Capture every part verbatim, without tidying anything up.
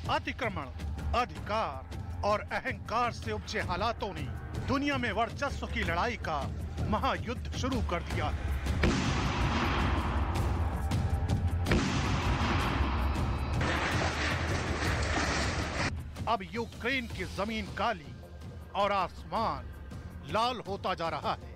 अतिक्रमण, अधिकार और अहंकार से उपजे हालातों ने दुनिया में वर्चस्व की लड़ाई का महायुद्ध शुरू कर दिया है। अब यूक्रेन की जमीन काली और आसमान लाल होता जा रहा है।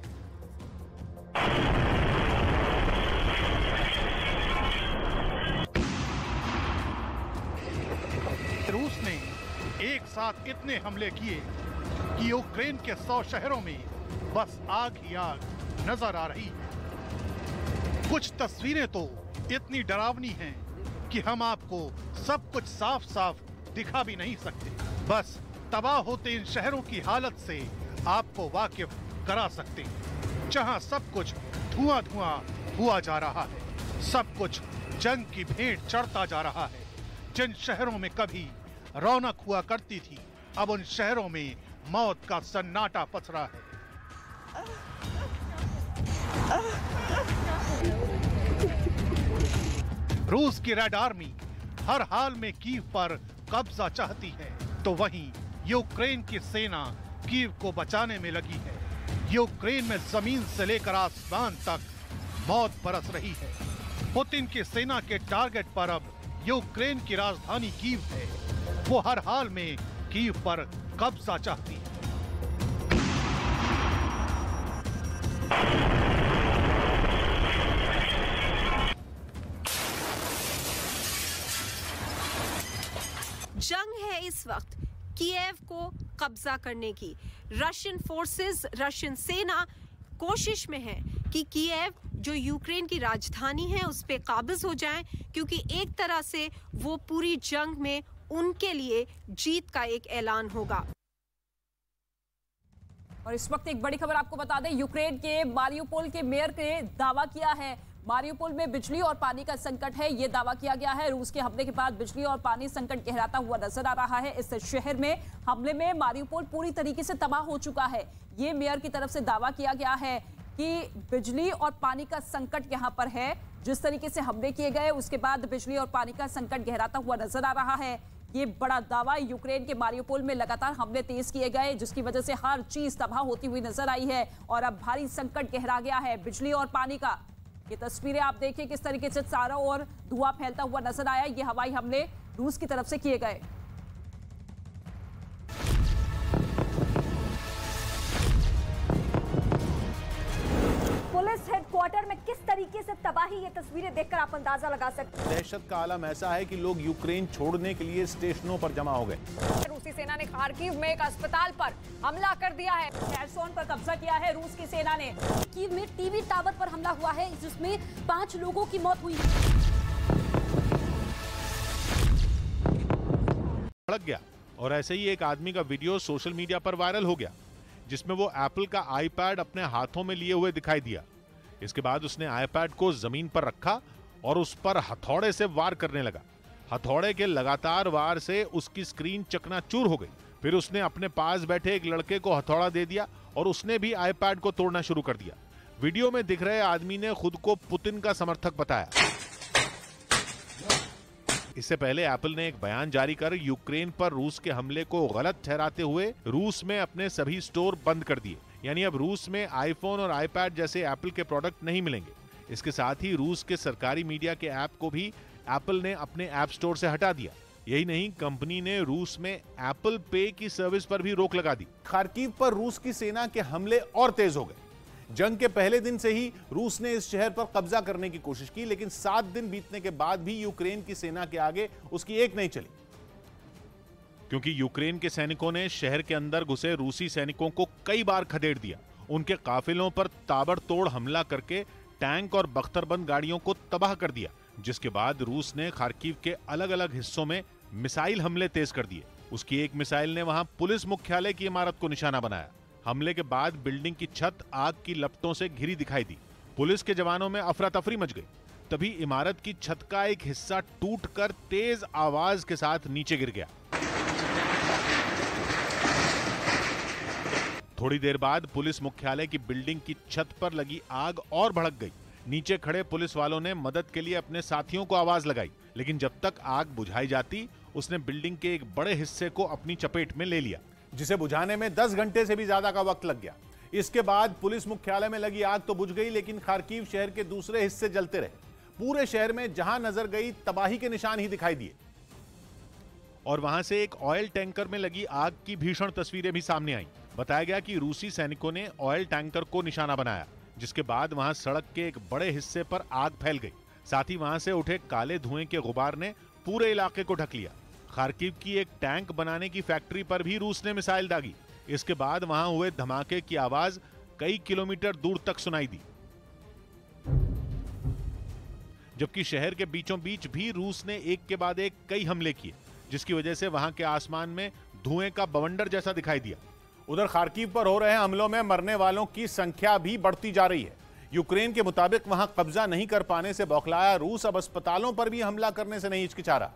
रूस ने एक साथ इतने हमले किए कि यूक्रेन के सौ शहरों में बस आग ही आग नजर आ रही है। कुछ तस्वीरें तो इतनी डरावनी हैं कि हम आपको सब कुछ साफ साफ दिखा भी नहीं सकते। बस तबाह होते इन शहरों की हालत से आपको वाकिफ करा सकते हैं, जहां सब कुछ धुआं धुआं हुआ जा रहा है, सब कुछ जंग की भेंट चढ़ता जा रहा है। जिन शहरों में कभी रौनक हुआ करती थी, अब उन शहरों में मौत का सन्नाटा पसरा है। रूस की रेड आर्मी हर हाल में कीव पर कब्जा चाहती है, तो वहीं यूक्रेन की सेना कीव को बचाने में लगी है। यूक्रेन में जमीन से लेकर आसमान तक मौत बरस रही है। पुतिन की सेना के टारगेट पर अब यूक्रेन की राजधानी कीव है। वो हर हाल में कीव पर कब्जा चाहती है। जंग है इस वक्त कीव को कब्जा करने की। रशियन फोर्सेस, रशियन सेना कोशिश में है कि कीव जो यूक्रेन की राजधानी है उस पे काबिज हो जाएं, क्योंकि एक तरह से वो पूरी जंग में उनके लिए जीत का एक ऐलान होगा। और इस वक्त एक बड़ी खबर आपको बता दें, यूक्रेन के मारियुपोल के मेयर ने दावा किया है मारियुपोल में बिजली और पानी का संकट है। यह दावा किया गया है। रूस के हमले के बाद बिजली और पानी संकट गहराता हुआ नजर आ रहा है। इस शहर में हमले में मारियुपोल पूरी तरीके से तबाह हो चुका है। ये मेयर की तरफ से दावा किया गया है कि बिजली और पानी का संकट यहां पर है। जिस तरीके से हमले किए गए उसके बाद बिजली और पानी का संकट गहराता हुआ नजर आ रहा है। ये बड़ा दावा, यूक्रेन के मारियुपोल में लगातार हमले तेज किए गए जिसकी वजह से हर चीज तबाह होती हुई नजर आई है और अब भारी संकट गहरा गया है बिजली और पानी का। ये तस्वीरें आप देखिए किस तरीके से चारों ओर धुआं फैलता हुआ नजर आया। ये हवाई हमले रूस की तरफ से किए गए। पुलिस हेडक्वार्टर में किस तरीके से तबाही, ये तस्वीरें देखकर आप अंदाजा लगा सकते हैं। दहशत का आलम ऐसा है कि लोग यूक्रेन छोड़ने के लिए स्टेशनों पर जमा हो गए। रूसी सेना ने खार्किव में एक अस्पताल पर हमला कर दिया है। खेरसोन पर कब्जा किया है रूस की सेना ने। कीव में टीवी टावर पर हमला हुआ है जिसमें पांच लोगों की मौत हुई। भड़क गया और ऐसे ही एक आदमी का वीडियो सोशल मीडिया पर वायरल हो गया जिसमें वो एप्पल का आईपैड अपने हाथों में लिए हुए दिखाई दिया। इसके बाद उसने आईपैड को जमीन पर रखा और उस पर हथौड़े से वार करने लगा। हथौड़े के लगातार वार से उसकी स्क्रीन चकनाचूर हो गई। फिर उसने अपने पास बैठे एक लड़के को हथौड़ा दे दिया और उसने भी आईपैड को तोड़ना शुरू कर दिया। वीडियो में दिख रहे आदमी ने खुद को पुतिन का समर्थक बताया। इससे पहले एप्पल ने एक बयान जारी कर यूक्रेन पर रूस के हमले को गलत ठहराते हुए रूस में अपने सभी स्टोर बंद कर दिए। यानी अब रूस में आईफोन और आईपैड जैसे एप्पल के प्रोडक्ट नहीं मिलेंगे। इसके साथ ही रूस के सरकारी मीडिया के ऐप को भी एप्पल ने अपने ऐप स्टोर से हटा दिया। यही नहीं, कंपनी ने रूस में एप्पल पे की सर्विस पर भी रोक लगा दी। खार्किव पर रूस की सेना के हमले और तेज हो गए। जंग के पहले दिन से ही रूस ने इस शहर पर कब्जा करने की कोशिश की, लेकिन सात दिन बीतने के बाद भी यूक्रेन की सेना के आगे उसकी एक नहीं चली, क्योंकि यूक्रेन के सैनिकों ने शहर के अंदर घुसे रूसी सैनिकों को कई बार खदेड़ दिया। उनके काफिलों पर ताबड़तोड़ हमला करके टैंक और बख्तरबंद गाड़ियों को तबाह कर दिया, जिसके बाद रूस ने खार्किव के अलग अलग हिस्सों में मिसाइल हमले तेज कर दिए। उसकी एक मिसाइल ने वहां पुलिस मुख्यालय की इमारत को निशाना बनाया। हमले के बाद बिल्डिंग की छत आग की लपटों से घिरी दिखाई दी। पुलिस के जवानों में अफरा तफरी मच गई। तभी इमारत की छत का एक हिस्सा टूटकर तेज आवाज के साथ नीचे गिर गया। थोड़ी देर बाद पुलिस मुख्यालय की बिल्डिंग की छत पर लगी आग और भड़क गई। नीचे खड़े पुलिस वालों ने मदद के लिए अपने साथियों को आवाज लगाई, लेकिन जब तक आग बुझाई जाती उसने बिल्डिंग के एक बड़े हिस्से को अपनी चपेट में ले लिया, जिसे बुझाने में दस घंटे से भी ज्यादा का वक्त लग गया। इसके बाद पुलिस मुख्यालय में लगी आग तो बुझ गई, लेकिन खार्किव शहर के दूसरे हिस्से जलते रहे। पूरे शहर में जहां नजर गई तबाही के निशान ही दिखाई दिए। और वहां से एक ऑयल टैंकर में लगी आग की भीषण तस्वीरें भी सामने आईं। बताया गया कि रूसी सैनिकों ने ऑयल टैंकर को निशाना बनाया, जिसके बाद वहां सड़क के एक बड़े हिस्से पर आग फैल गई। साथ ही वहां से उठे काले धुएं के गुबार ने पूरे इलाके को ढक लिया। खार्किव की एक टैंक बनाने की फैक्ट्री पर भी रूस ने मिसाइल दागी। इसके बाद वहां हुए धमाके की आवाज कई किलोमीटर दूर तक सुनाई दी, जबकि शहर के बीचों बीच भी रूस ने एक के बाद एक कई हमले किए, जिसकी वजह से वहां के आसमान में धुएं का बवंडर जैसा दिखाई दिया। उधर खार्किव पर हो रहे हमलों में मरने वालों की संख्या भी बढ़ती जा रही है। यूक्रेन के मुताबिक वहां कब्जा नहीं कर पाने से बौखलाया रूस अब अस्पतालों पर भी हमला करने से नहीं हिचकिचा रहा।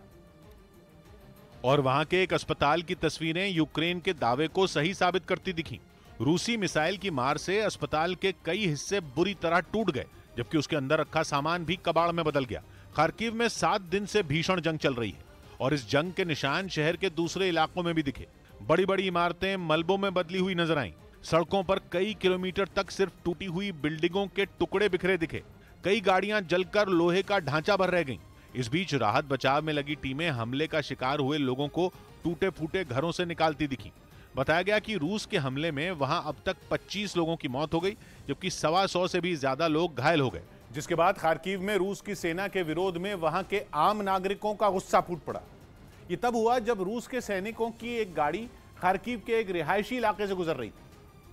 और वहां के एक अस्पताल की तस्वीरें यूक्रेन के दावे को सही साबित करती दिखी। रूसी मिसाइल की मार से अस्पताल के कई हिस्से बुरी तरह टूट गए, जबकि उसके अंदर रखा सामान भी कबाड़ में बदल गया। खार्किव में सात दिन से भीषण जंग चल रही है और इस जंग के निशान शहर के दूसरे इलाकों में भी दिखे। बड़ी बड़ी इमारतें मलबों में बदली हुई नजर आईं। सड़कों पर कई किलोमीटर तक सिर्फ टूटी हुई बिल्डिंगों के टुकड़े बिखरे दिखे। कई गाड़ियां जलकर लोहे का ढांचा भर रह गईं। इस बीच राहत बचाव में लगी टीमें हमले का शिकार हुए लोगों को टूटे फूटे घरों से निकालती दिखी। बताया गया कि रूस के हमले में वहां अब तक पच्चीस लोगों की मौत हो गई, जबकि सवा सौ से भी ज्यादा लोग घायल हो गए। जिसके बाद खार्किव में रूस की सेना के विरोध में वहां के आम नागरिकों का गुस्सा फूट पड़ा। ये तब हुआ जब रूस के सैनिकों की एक गाड़ी खार्किव के एक रिहायशी इलाके से गुजर रही थी।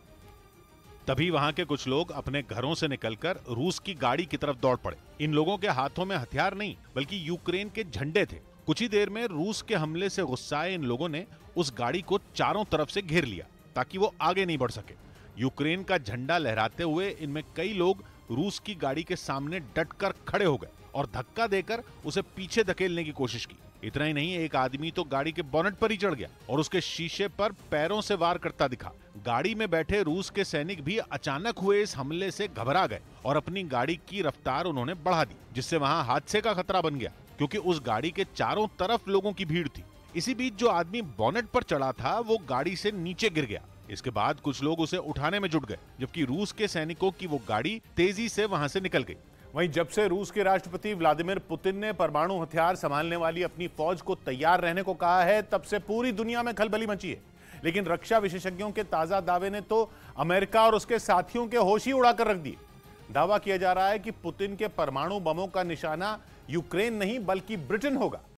तभी वहां के कुछ लोग अपने घरों से निकलकर रूस की गाड़ी की तरफ दौड़ पड़े। इन लोगों के हाथों में हथियार नहीं, बल्कि यूक्रेन के झंडे थे। कुछ ही देर में रूस के हमले से गुस्साए इन लोगों ने उस गाड़ी को चारों तरफ से घेर लिया ताकि वो आगे नहीं बढ़ सके। यूक्रेन का झंडा लहराते हुए इनमें कई लोग रूस की गाड़ी के सामने डटकर खड़े हो गए और धक्का देकर उसे पीछे धकेलने की कोशिश की। इतना ही नहीं, एक आदमी तो गाड़ी के बोनट पर ही चढ़ गया और उसके शीशे पर पैरों से वार करता दिखा। गाड़ी में बैठे रूस के सैनिक भी अचानक हुए इस हमले से घबरा गए और अपनी गाड़ी की रफ्तार उन्होंने बढ़ा दी, जिससे वहां हादसे का खतरा बन गया, क्योंकि उस गाड़ी के चारों तरफ लोगों की भीड़ थी। इसी बीच जो आदमी बोनट पर चढ़ा था वो गाड़ी से नीचे गिर गया। इसके बाद कुछ लोग उसे उठाने में जुट गए, जबकि रूस के सैनिकों की वो गाड़ी तेजी से वहां से निकल गई। वहीं जब से रूस के राष्ट्रपति व्लादिमीर पुतिन ने परमाणु हथियार संभालने वाली अपनी फौज को तैयार रहने को कहा है, तब से पूरी दुनिया में खलबली मची है। लेकिन रक्षा विशेषज्ञों के ताजा दावे ने तो अमेरिका और उसके साथियों के होश ही उड़ाकर रख दिए। दावा किया जा रहा है कि पुतिन के परमाणु बमों का निशाना यूक्रेन नहीं बल्कि ब्रिटेन होगा।